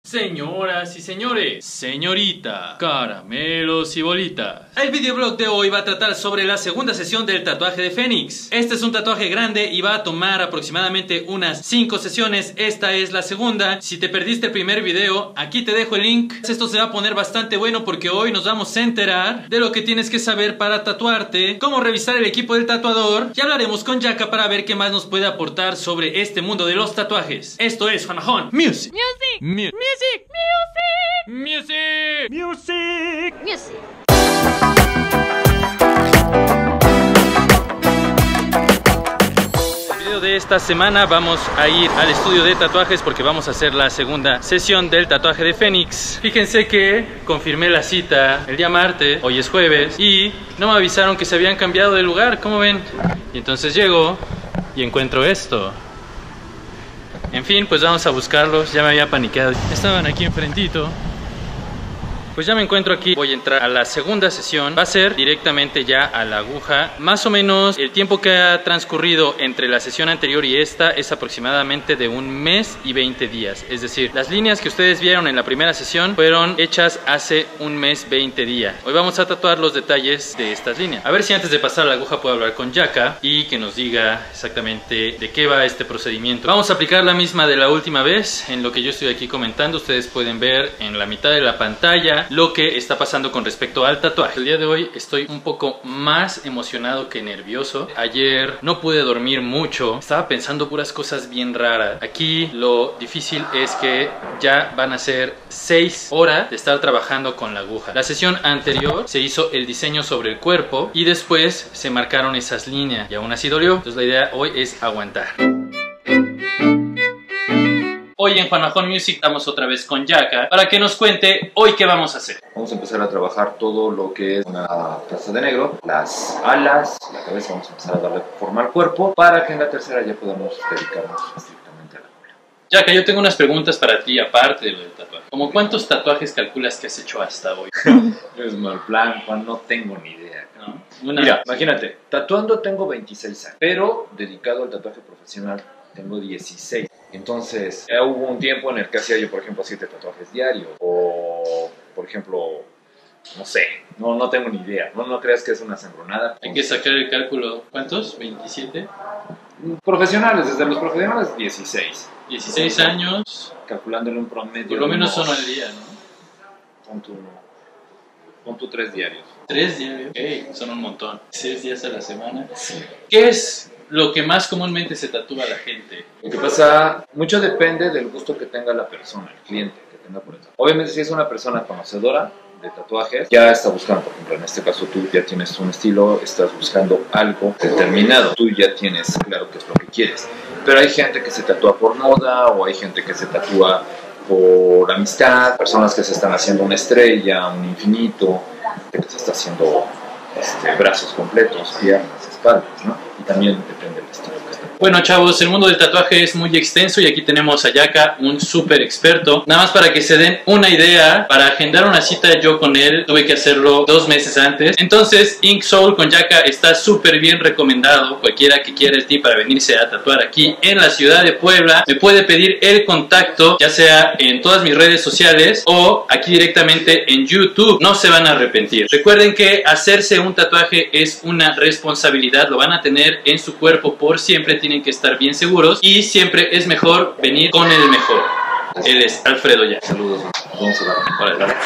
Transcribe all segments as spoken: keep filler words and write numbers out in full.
Señoras y señores, señorita, caramelos y bolitas. El videoblog de hoy va a tratar sobre la segunda sesión del tatuaje de Fénix. Este es un tatuaje grande y va a tomar aproximadamente unas cinco sesiones. Esta es la segunda. Si te perdiste el primer video, aquí te dejo el link. Esto se va a poner bastante bueno porque hoy nos vamos a enterar de lo que tienes que saber para tatuarte, cómo revisar el equipo del tatuador y hablaremos con Yaka para ver qué más nos puede aportar sobre este mundo de los tatuajes. Esto es Fanajón Music. Music. Music. Music. Music. Music. Music. El video de esta semana vamos a ir al estudio de tatuajes porque vamos a hacer la segunda sesión del tatuaje de Fénix. Fíjense que confirmé la cita el día martes, hoy es jueves, y no me avisaron que se habían cambiado de lugar, ¿cómo ven? Y entonces llego y encuentro esto. En fin, pues vamos a buscarlos, ya me había paniqueado. Estaban aquí enfrentito. Pues ya me encuentro aquí, voy a entrar a la segunda sesión. Va a ser directamente ya a la aguja. Más o menos el tiempo que ha transcurrido entre la sesión anterior y esta es aproximadamente de un mes y veinte días. Es decir, las líneas que ustedes vieron en la primera sesión fueron hechas hace un mes veinte días. Hoy vamos a tatuar los detalles de estas líneas. A ver si antes de pasar a la aguja puedo hablar con Yaka y que nos diga exactamente de qué va este procedimiento. Vamos a aplicar la misma de la última vez. En lo que yo estoy aquí comentando, ustedes pueden ver en la mitad de la pantalla lo que está pasando con respecto al tatuaje. El día de hoy estoy un poco más emocionado que nervioso. Ayer no pude dormir mucho, estaba pensando puras cosas bien raras. Aquí lo difícil es que ya van a ser seis horas de estar trabajando con la aguja. La sesión anterior se hizo el diseño sobre el cuerpo y después se marcaron esas líneas y aún así dolió. Entonces la idea hoy es aguantar. Hoy en Fanajón Music estamos otra vez con Yaka para que nos cuente hoy qué vamos a hacer. Vamos a empezar a trabajar todo lo que es una traza de negro, las alas, la cabeza, vamos a empezar a darle forma al cuerpo para que en la tercera ya podamos dedicarnos estrictamente a la cola. Yaka, yo tengo unas preguntas para ti aparte de lo del tatuaje. ¿Cómo cuántos tatuajes calculas que has hecho hasta hoy? Es mal plan, Juan, no tengo ni idea. ¿No? Una... Mira, imagínate, tatuando tengo veintiséis años, pero dedicado al tatuaje profesional tengo dieciséis. Entonces, eh, hubo un tiempo en el que hacía yo, por ejemplo, siete tatuajes diarios. O, por ejemplo, no sé, no, no tengo ni idea. No, no creas que es una sangronada. Hay que sacar el cálculo. ¿Cuántos? ¿veintisiete? Profesionales, desde los profesionales, dieciséis. dieciséis años. Calculándole un promedio. Por lo menos unos, uno al día, ¿no? Pon tu, pon tu tres diarios. Tres diarios. Ok, son un montón. Seis días a la semana. Sí. ¿Qué es lo que más comúnmente se tatúa a la gente? Lo que pasa, mucho depende del gusto que tenga la persona, el cliente que tenga por eso. Obviamente si es una persona conocedora de tatuajes, ya está buscando, por ejemplo, en este caso tú ya tienes un estilo, estás buscando algo determinado, tú ya tienes claro qué es lo que quieres. Pero hay gente que se tatúa por moda o hay gente que se tatúa por amistad, personas que se están haciendo una estrella, un infinito, que se está haciendo este, brazos completos, piernas, espaldas, ¿no? Y también depende del estilo que esté. Bueno, chavos, el mundo del tatuaje es muy extenso y aquí tenemos a Yaka, un súper experto. Nada más para que se den una idea, para agendar una cita yo con él tuve que hacerlo dos meses antes. Entonces, Ink Soul con Yaka está súper bien recomendado. Cualquiera que quiera el tip para venirse a tatuar aquí en la ciudad de Puebla, me puede pedir el contacto, ya sea en todas mis redes sociales o aquí directamente en YouTube. No se van a arrepentir. Recuerden que hacerse un tatuaje es una responsabilidad, lo van a tener en su cuerpo por siempre. Tienen que estar bien seguros y siempre es mejor venir con el mejor. Él es Alfredo Yaka. Saludos, vamos a dar. Vale, dale.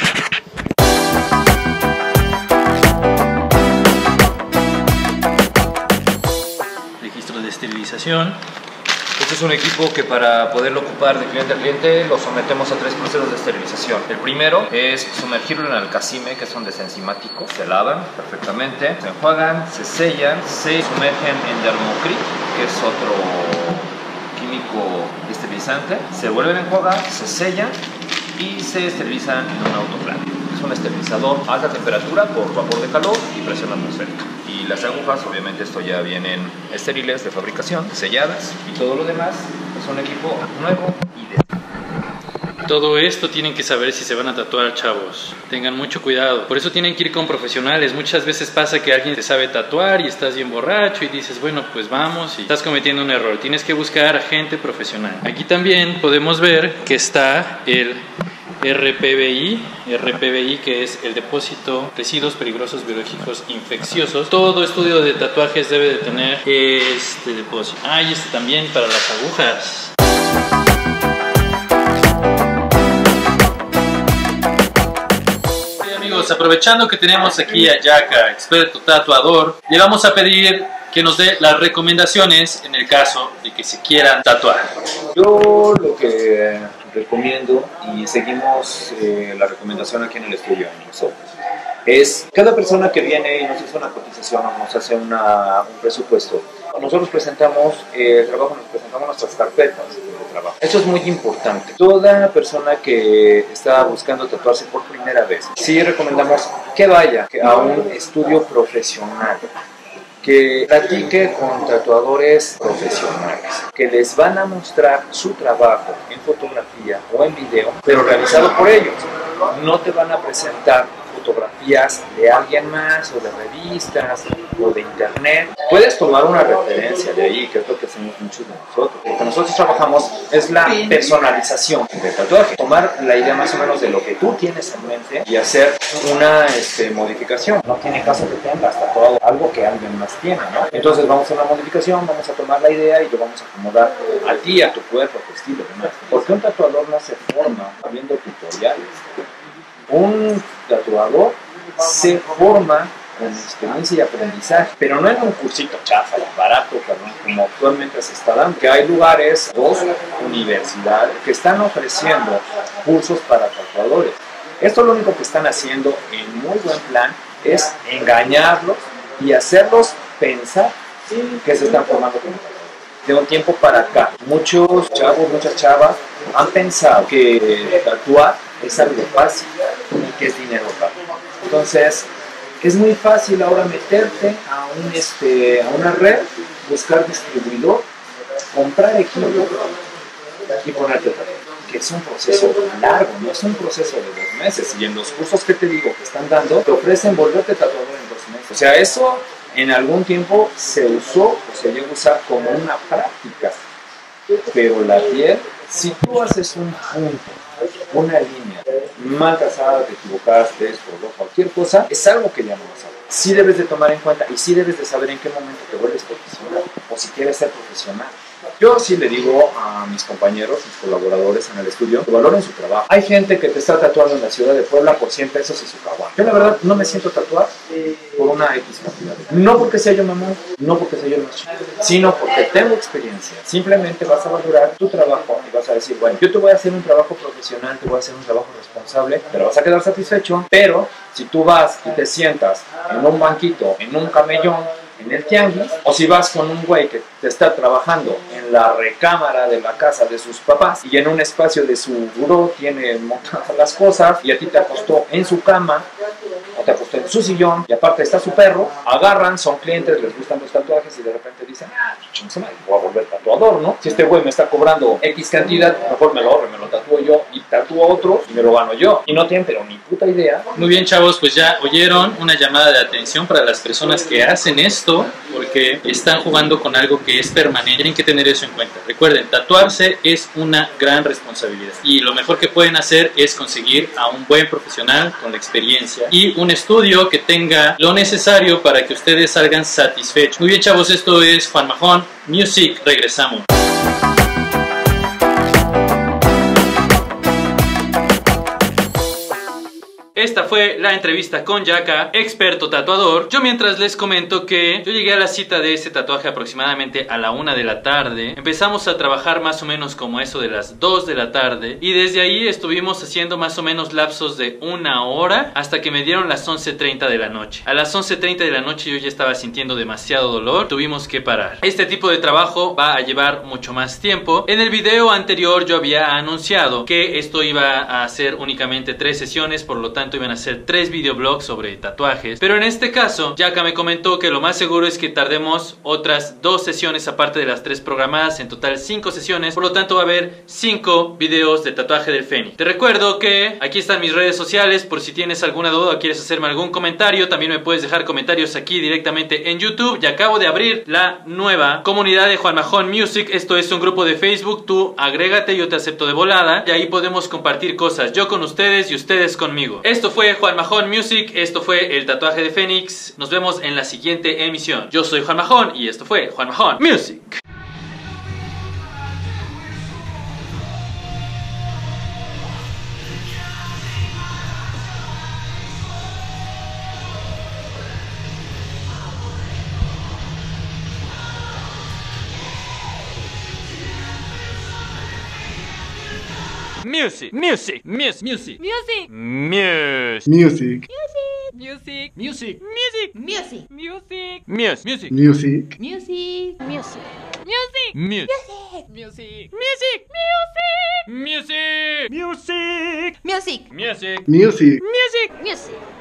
Registro de esterilización. Este es un equipo que para poderlo ocupar de cliente a cliente lo sometemos a tres procesos de esterilización. El primero es sumergirlo en alcacime, que es un desenzimático. Se lavan perfectamente, se enjuagan, se sellan, se sumergen en dermocrit, que es otro químico esterilizante. Se vuelven a enjuagar, se sellan y se esterilizan en un autoclave. Es un esterilizador a alta temperatura por vapor de calor y presión atmosférica. Y las agujas, obviamente esto ya vienen estériles de fabricación, selladas, y todo lo demás es un equipo nuevo y de... Todo esto tienen que saber si se van a tatuar, chavos. Tengan mucho cuidado. Por eso tienen que ir con profesionales. Muchas veces pasa que alguien te sabe tatuar y estás bien borracho y dices, bueno, pues vamos, y estás cometiendo un error. Tienes que buscar a gente profesional. Aquí también podemos ver que está el R P V I, R P V I que es el depósito residuos peligrosos biológicos infecciosos. Todo estudio de tatuajes debe de tener este depósito. Ah, y este también para las agujas. Amigos, aprovechando que tenemos aquí a Yaka, experto tatuador, le vamos a pedir que nos dé las recomendaciones en el caso de que se quieran tatuar. Yo lo que recomiendo, y seguimos eh, la recomendación aquí en el estudio nosotros, es cada persona que viene y nos hace una cotización o nos hace una, un presupuesto, nosotros presentamos eh, el trabajo, nos presentamos nuestras carpetas de trabajo. Eso es muy importante. Toda persona que está buscando tatuarse por primera vez, sí recomendamos que vaya a un estudio profesional, que platique con tatuadores profesionales, que les van a mostrar su trabajo en fotografía o en video, pero realizado por ellos. No te van a presentar fotografías de alguien más, o de revistas, o de internet. Puedes tomar una referencia de ahí, que es lo que hacemos muchos de nosotros. Lo que nosotros trabajamos es la personalización del tatuaje. Tomar la idea más o menos de lo que tú tienes en mente y hacer una este, modificación. No tiene caso que tengas tatuado algo que alguien más tiene, ¿no? Entonces vamos a hacer una modificación, vamos a tomar la idea y lo vamos a acomodar a ti, a tu cuerpo, a tu estilo, ¿no? Porque un tatuador no se forma viendo tutoriales. Un tatuador se forma con experiencia y aprendizaje, pero no en un cursito chafa, barato, como actualmente se está dando. Que hay lugares, dos universidades, que están ofreciendo cursos para tatuadores. Esto lo único que están haciendo en muy buen plan es engañarlos y hacerlos pensar que se están formando como tatuadores. De un tiempo para acá, muchos chavos, muchas chavas han pensado que tatuar es algo fácil y que es dinero rápido. Entonces, es muy fácil ahora meterte a, un, este, a una red, buscar distribuidor, comprar equipo y ponerte a tatuar. Que es un proceso largo, no es un proceso de dos meses. Y en los cursos que te digo que están dando, te ofrecen volverte tatuador en dos meses. O sea, eso en algún tiempo se usó o se llegó a usar como una práctica. Pero la piel, si tú haces un punto, una línea mal trazada, te equivocaste, esto, cualquier cosa, es algo que ya no vas a ver. Sí debes de tomar en cuenta y sí debes de saber en qué momento te vuelves profesional o si quieres ser profesional. Yo sí le digo a mis compañeros, mis colaboradores en el estudio, que valoren su trabajo. Hay gente que te está tatuando en la ciudad de Puebla por cien pesos y su caguán. Yo la verdad no me siento tatuar por una X cantidad. No porque sea yo mamón, no porque sea yo el más chico, sino porque tengo experiencia. Simplemente vas a valorar tu trabajo y vas a decir, bueno, yo te voy a hacer un trabajo profesional, te voy a hacer un trabajo responsable, pero vas a quedar satisfecho. Pero si tú vas y te sientas en un banquito, en un camellón, en el tianguis, o si vas con un güey que te está trabajando en la recámara de la casa de sus papás y en un espacio de su buró tiene montadas las cosas y a ti te acostó en su cama o te acostó en su sillón y aparte está su perro, agarran, son clientes, les gustan los tatuajes y de repente dicen, ah, chingada, voy a volver tatuador, ¿no? Si este güey me está cobrando X cantidad, mejor me lo ahorro, me lo tatúo yo y tatúo a otro y me lo gano yo. Y no tienen pero ni puta idea. Muy bien, chavos, pues ya oyeron una llamada de atención para las personas que hacen esto, porque están jugando con algo que es permanente. Tienen que tener eso en cuenta. Recuerden, tatuarse es una gran responsabilidad y lo mejor que pueden hacer es conseguir a un buen profesional con la experiencia y un estudio que tenga lo necesario para que ustedes salgan satisfechos. Muy bien, chavos, esto es Juan Majón Music. Regresamos. Esta fue la entrevista con Yaka, experto tatuador. Yo mientras les comento que yo llegué a la cita de este tatuaje aproximadamente a la una de la tarde. Empezamos a trabajar más o menos como eso de las dos de la tarde. Y desde ahí estuvimos haciendo más o menos lapsos de una hora hasta que me dieron las once treinta de la noche. A las once treinta de la noche yo ya estaba sintiendo demasiado dolor. Tuvimos que parar. Este tipo de trabajo va a llevar mucho más tiempo. En el video anterior yo había anunciado que esto iba a ser únicamente tres sesiones, por lo tanto tanto iban a ser tres videoblogs sobre tatuajes. Pero en este caso, Yaka me comentó que lo más seguro es que tardemos otras dos sesiones aparte de las tres programadas, en total cinco sesiones. Por lo tanto va a haber cinco videos de tatuaje del Fénix. Te recuerdo que aquí están mis redes sociales por si tienes alguna duda o quieres hacerme algún comentario. También me puedes dejar comentarios aquí directamente en YouTube. Y acabo de abrir la nueva comunidad de Juan Majón Music. Esto es un grupo de Facebook. Tú agrégate, yo te acepto de volada y ahí podemos compartir cosas, yo con ustedes y ustedes conmigo. Esto fue Juan Majón Music, esto fue el tatuaje de Fénix. Nos vemos en la siguiente emisión. Yo soy Juan Majón y esto fue Juan Majón Music. Music, music, music, music, Music. music, Music. Music. music, Music. Music. Music. music, music, Music. Music. Music. Music. music, Music. Music. Music. music, Music. music, Music. Music. Music.